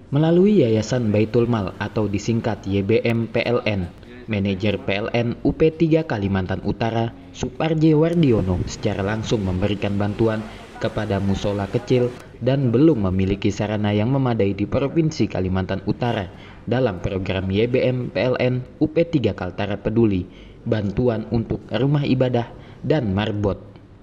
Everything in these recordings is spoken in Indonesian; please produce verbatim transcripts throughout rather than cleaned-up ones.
Melalui Yayasan Baitul Mal atau disingkat Y B M P L N, manajer P L N U P tiga Kalimantan Utara, Suparje Wardiono secara langsung memberikan bantuan kepada musola kecil dan belum memiliki sarana yang memadai di Provinsi Kalimantan Utara dalam program Y B M P L N U P tiga Kaltara Peduli, bantuan untuk rumah ibadah dan marbot.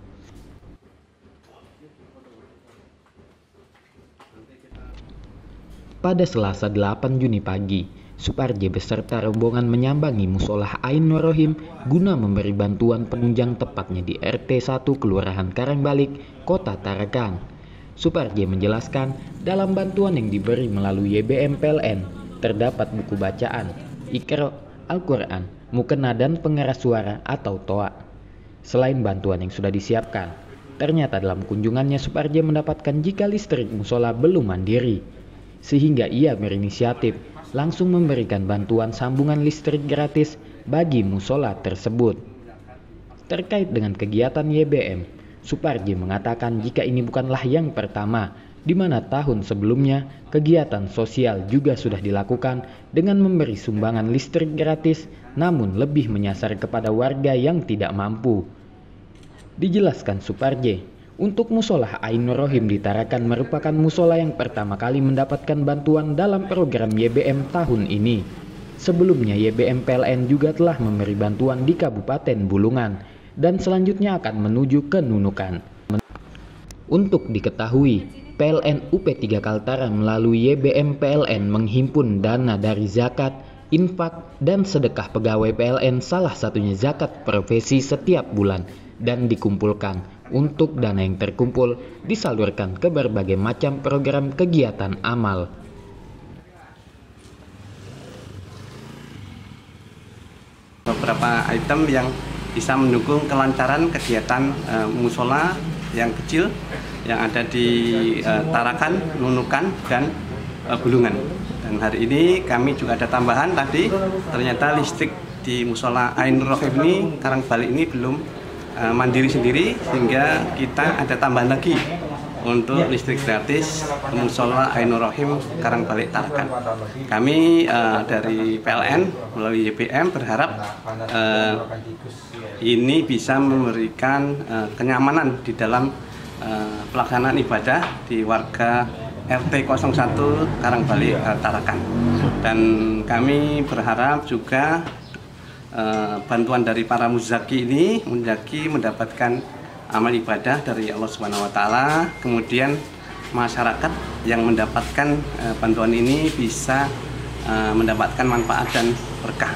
Pada Selasa delapan Juni pagi, Suparje beserta rombongan menyambangi musola Ain Nur Rohim guna memberi bantuan penunjang tepatnya di R T satu Kelurahan Karangbalik, Kota Tarakan. Suparje menjelaskan dalam bantuan yang diberi melalui Y B M P L N terdapat buku bacaan, Iqra, Al-Quran, mukena dan pengeras suara atau toa. Selain bantuan yang sudah disiapkan, ternyata dalam kunjungannya Suparje mendapatkan jika listrik musola belum mandiri, sehingga ia berinisiatif langsung memberikan bantuan sambungan listrik gratis bagi musola tersebut. Terkait dengan kegiatan Y B M, Suparje mengatakan jika ini bukanlah yang pertama, di mana tahun sebelumnya kegiatan sosial juga sudah dilakukan dengan memberi sumbangan listrik gratis, namun lebih menyasar kepada warga yang tidak mampu. Dijelaskan Suparje, untuk musola Ain Nur Rohim di Tarakan merupakan musola yang pertama kali mendapatkan bantuan dalam program Y B M tahun ini. Sebelumnya Y B M P L N juga telah memberi bantuan di Kabupaten Bulungan dan selanjutnya akan menuju ke Nunukan. Untuk diketahui, P L N U P tiga Kaltara melalui Y B M P L N menghimpun dana dari zakat, infak, dan sedekah pegawai P L N, salah satunya zakat profesi setiap bulan, dan dikumpulkan. Untuk dana yang terkumpul disalurkan ke berbagai macam program kegiatan amal. Beberapa item yang bisa mendukung kelancaran kegiatan uh, musola yang kecil yang ada di uh, Tarakan, Nunukan, dan uh, Bulungan. Dan hari ini kami juga ada tambahan tadi, ternyata listrik di musola Ain Nur Rohim ini, Karangbalik ini belum uh, mandiri sendiri, sehingga kita ada tambahan lagi untuk listrik gratis musola Ain Nur Rohim Karangbalik Tarakan. Kami uh, dari P L N melalui Y B M berharap uh, ini bisa memberikan uh, kenyamanan di dalam uh, pelaksanaan ibadah di warga R T nol satu Karangbalik uh, Tarakan. Dan kami berharap juga uh, bantuan dari para muzaki ini muzaki mendapatkan amal ibadah dari Allah Subhanahu wa taala, kemudian masyarakat yang mendapatkan uh, bantuan ini bisa uh, mendapatkan manfaat dan berkah.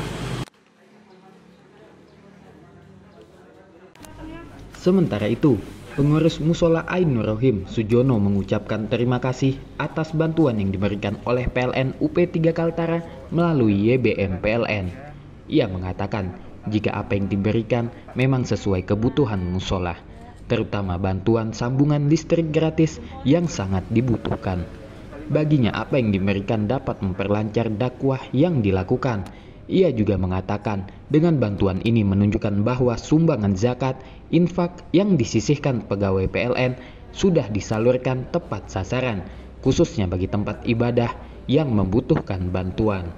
Sementara itu, pengurus musola Ain Nur Rohim, Sujono, mengucapkan terima kasih atas bantuan yang diberikan oleh P L N U P tiga Kaltara melalui Y B M P L N. Ia mengatakan jika apa yang diberikan memang sesuai kebutuhan musola, terutama bantuan sambungan listrik gratis yang sangat dibutuhkan. Baginya apa yang diberikan dapat memperlancar dakwah yang dilakukan. Ia juga mengatakan dengan bantuan ini menunjukkan bahwa sumbangan zakat, infak yang disisihkan pegawai P L N sudah disalurkan tepat sasaran, khususnya bagi tempat ibadah yang membutuhkan bantuan.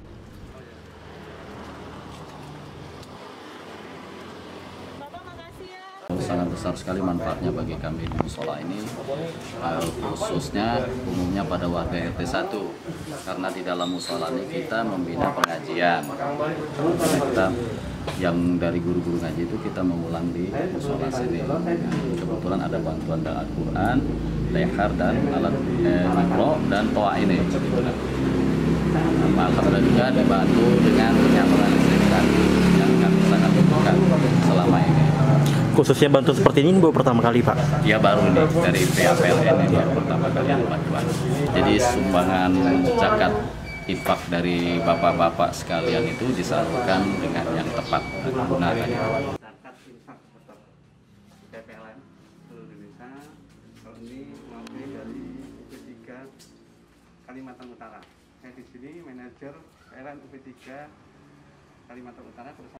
Sangat besar sekali manfaatnya bagi kami di musola ini, khususnya umumnya pada warga R T satu, karena di dalam musola ini kita membina pengajian. Kita yang dari guru-guru ngaji itu kita mengulang di musola sini. Kebetulan ada bantuan dari Al-Quran, lehar, dan alat eh, mikro dan toa ini. Alhamdulillah juga dibantu dengan penyambungan listrik yang kami sangat butuhkan selama ini. Khususnya bantuan seperti ini baru pertama kali, Pak? Ya, baru nih dari P L N ini baru pertama kali ada bantuan. Jadi sumbangan zakat infak dari bapak-bapak sekalian itu disalurkan dengan yang tepat digunakan. Zakat infak tetap P L N seluruh Indonesia. Kalau ini mewakili dari U P tiga Kalimantan Utara. Saya di sini manajer P L N U P tiga Kalimantan Utara.